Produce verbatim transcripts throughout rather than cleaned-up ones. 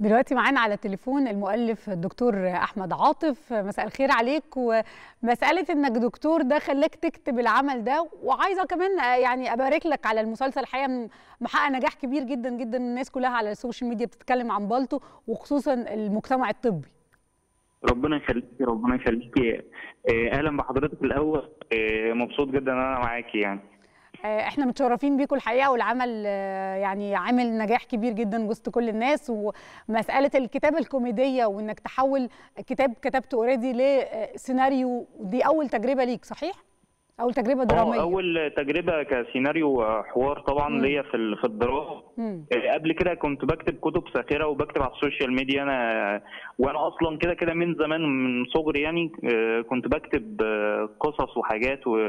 دلوقتي معانا على التليفون المؤلف الدكتور أحمد عاطف. مساء الخير عليك. ومسألة إنك دكتور ده خلاك تكتب العمل ده، وعايزة كمان يعني أبارك لك على المسلسل. الحقيقة محقق نجاح كبير جدا جدا، الناس كلها على السوشيال ميديا بتتكلم عن بالطو، وخصوصا المجتمع الطبي. ربنا يخليكي ربنا يخليكي. اهلا بحضرتك الاول، مبسوط جدا ان انا معاكي. يعني احنا متشرفين بيكم الحقيقه، والعمل يعني عامل نجاح كبير جدا وسط كل الناس. ومساله الكتابه الكوميديه وانك تحول كتاب كتبته اوريدي لسيناريو، دي اول تجربه ليك صحيح؟ اول تجربه دراميه. اه اول تجربه كسيناريو حوار طبعا ليا في في الدراسه. قبل كده كنت بكتب كتب ساخره وبكتب على السوشيال ميديا. انا وانا اصلا كده كده من زمان من صغري، يعني كنت بكتب قصص وحاجات و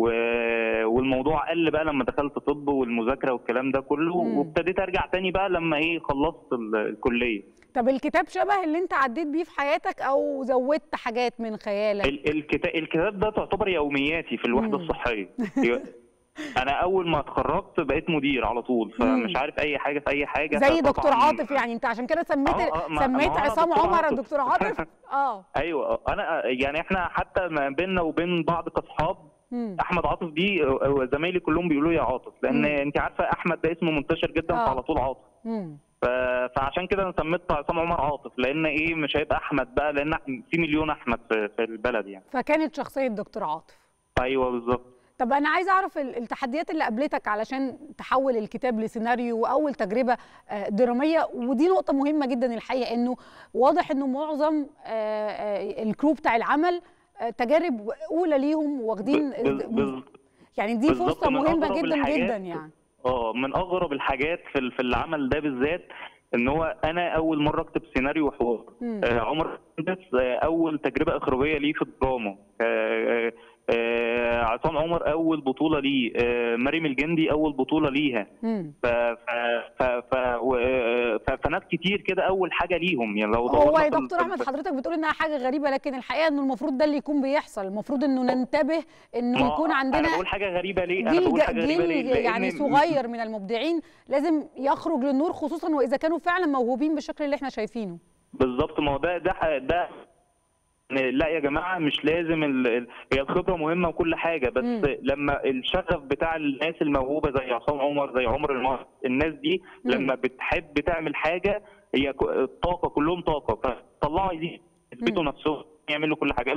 والموضوع قل بقى لما دخلت طب والمذاكره والكلام ده كله، وابتديت ارجع تاني بقى لما ايه خلصت الكليه. طب الكتاب شبه اللي انت عديت بيه في حياتك او زودت حاجات من خيالك؟ الكتاب الكتاب ده تعتبر يومياتي في الوحده الصحيه. انا اول ما اتخرجت بقيت مدير على طول، فمش عارف اي حاجه في اي حاجه. زي دكتور عاطف يعني، انت عشان كده سميت آه آه سميت عصام عمر دكتور عاطف. اه ايوه انا يعني احنا حتى ما بيننا وبين بعض كاصحاب احمد عاطف دي زمايلي كلهم بيقولوا يا عاطف، لان انت عارفه احمد ده اسمه منتشر جدا آه. فعلى طول عاطف. مم. فعشان كده انا سميت عصام عمر عاطف، لان ايه مش هيبقى احمد بقى، لان في مليون احمد في البلد يعني. فكانت شخصيه دكتور عاطف. ايوه بالظبط. طب انا عايزه اعرف التحديات اللي قابلتك علشان تحول الكتاب لسيناريو واول تجربه دراميه، ودي نقطه مهمه جدا الحقيقه، انه واضح انه معظم الكرو بتاع العمل تجارب اولى ليهم واخدين، يعني دي فرصه مهمه جدا جدا يعني. اه من اغرب الحاجات في في العمل ده بالذات ان هو انا اول مره اكتب سيناريو وحوار. آه عمر بس آه اول تجربه اخراجيه ليه في الدراما. آه آه عصام عمر اول بطوله ليه. آه مريم الجندي اول بطوله ليها. ف ف ف ف فناس كتير كده اول حاجه ليهم. يعني لو هو يا دكتور احمد حضرتك بتقول انها حاجه غريبه، لكن الحقيقه انه المفروض ده اللي يكون بيحصل. المفروض انه ننتبه انه يكون عندنا. انا بقول حاجه غريبه ليه؟ انا بقول حاجه غريبه ليه؟ يعني صغير من المبدعين لازم يخرج للنور، خصوصا واذا كانوا فعلا موهوبين بالشكل اللي احنا شايفينه. بالظبط. ما هو ده ده ده لا يا جماعه، مش لازم ال... هي الخبره مهمه وكل حاجه، بس مم. لما الشغف بتاع الناس الموهوبه زي عصام عمر زي عمر المهر، الناس دي مم. لما بتحب تعمل حاجه هي طاقه، كلهم طاقه، فطلعوا يثبتوا نفسهم، يعملوا كل حاجه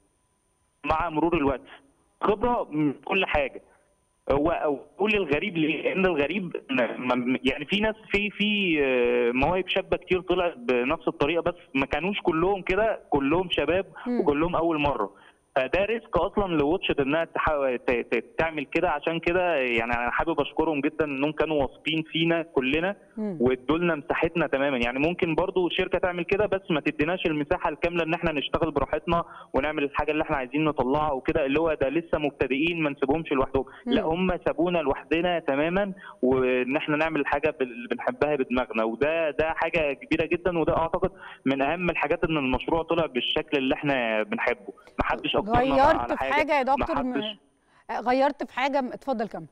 مع مرور الوقت. خبره من كل حاجه. هو اقول الغريب ليه؟ لان الغريب يعني في ناس في في مواهب شابه كتير طلعت بنفس الطريقه، بس ما كانوش كلهم كده، كلهم شباب وكلهم اول مره. فده ريسك اصلا لواتشت انها تحاول تعمل كده. عشان كده يعني انا حابب اشكرهم جدا انهم كانوا واثقين فينا كلنا وادوا لنا مساحتنا تماما. يعني ممكن برضو شركه تعمل كده بس ما تديناش المساحه الكامله ان احنا نشتغل براحتنا ونعمل الحاجه اللي احنا عايزين نطلعها وكده، اللي هو ده لسه مبتدئين ما نسيبهمش لوحدهم. لا هم سابونا لوحدنا تماما، وان احنا نعمل الحاجه اللي بنحبها بدماغنا، وده ده حاجه كبيره جدا. وده اعتقد من اهم الحاجات ان المشروع طلع بالشكل اللي احنا بنحبه. ما حدش غيرت في حاجه يا دكتور؟ م... غيرت في حاجه؟ اتفضل كمل.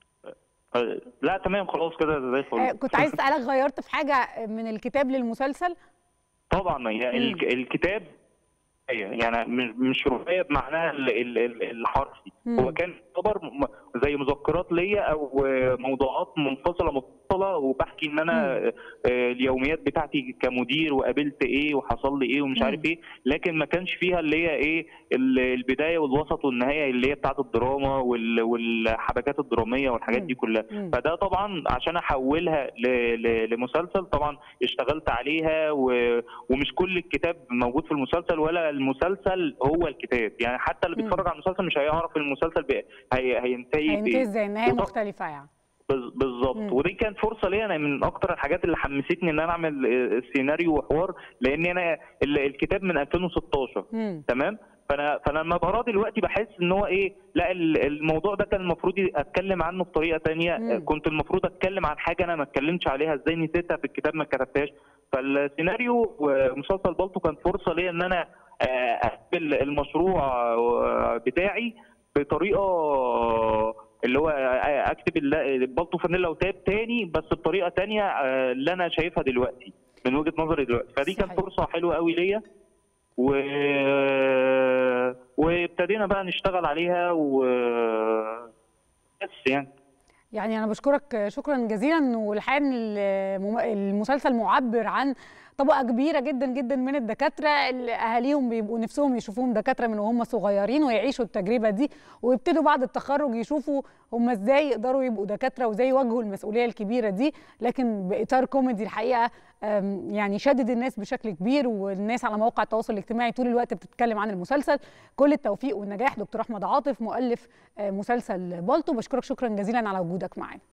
لا تمام خلاص كده زي الفل. كنت عايز اسالك غيرت في حاجه من الكتاب للمسلسل؟ طبعا هي الكتاب يعني مش روايه بمعناها الحرفي، هو كان يعتبر زي مذكرات ليا او موضوعات منفصله مفصله، وبحكي ان انا اليوميات بتاعتي كمدير وقابلت ايه وحصل لي ايه ومش عارف ايه، لكن ما كانش فيها اللي هي ايه البدايه والوسط والنهايه اللي هي بتاعت الدراما والحبكات الدراميه والحاجات دي كلها. فده طبعا عشان احولها لمسلسل طبعا اشتغلت عليها، ومش كل الكتاب موجود في المسلسل ولا المسلسل هو الكتاب. يعني حتى اللي بيتفرج على المسلسل مش هيعرف المسلسل بي... هي... هينتهي هينتهي ازاي، النهايه وط... مختلفه يعني. بالظبط. ودي كانت فرصه ليا انا، من اكتر الحاجات اللي حمستني ان انا اعمل السيناريو وحوار، لان انا الكتاب من ألفين وستاشر. مم. تمام. فانا فانا لما بقراه دلوقتي بحس ان هو ايه، لا الموضوع ده كان المفروض اتكلم عنه بطريقه ثانيه. كنت المفروض اتكلم عن حاجه انا ما اتكلمتش عليها، ازاي نسيتها في الكتاب ما كتبتهاش. فالسيناريو ومسلسل بالطو كان فرصه ليا ان انا اقبل المشروع بتاعي بطريقه اللي هو اكتب بالطو فانيلا وتاب تاني، بس بطريقه تانيه اللي انا شايفها دلوقتي. من وجهه نظري دلوقتي. فدي صحيح. كانت فرصه حلوه قوي ليا، و... وابتدينا بقى نشتغل عليها و بس يعني يعني أنا بشكرك شكرا جزيلا. والحقيقة إن المسلسل معبر عن طبقة كبيرة جدا جدا من الدكاترة اللي أهاليهم بيبقوا نفسهم يشوفوهم دكاترة من وهم صغيرين ويعيشوا التجربة دي، ويبتدوا بعد التخرج يشوفوا هم إزاي يقدروا يبقوا دكاترة وإزاي يواجهوا المسؤولية الكبيرة دي، لكن بإطار كوميدي الحقيقة يعني شدد الناس بشكل كبير، والناس على مواقع التواصل الاجتماعي طول الوقت بتتكلم عن المسلسل. كل التوفيق والنجاح دكتور أحمد عاطف مؤلف مسلسل بالطو، بشكرك شكرا جزيلا على وجودك معانا.